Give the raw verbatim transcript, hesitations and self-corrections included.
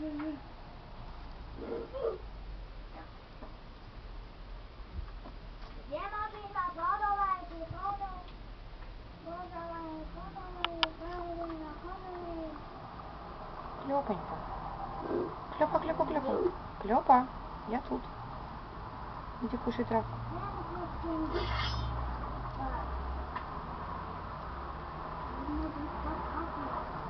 Где машина? Продавайте, продавайте. Продавай, продавай, правильно, продавай. Клёпонька. Клёпа, клёпа, клёпа. Клёпа, я тут. Иди кушай травку. Так.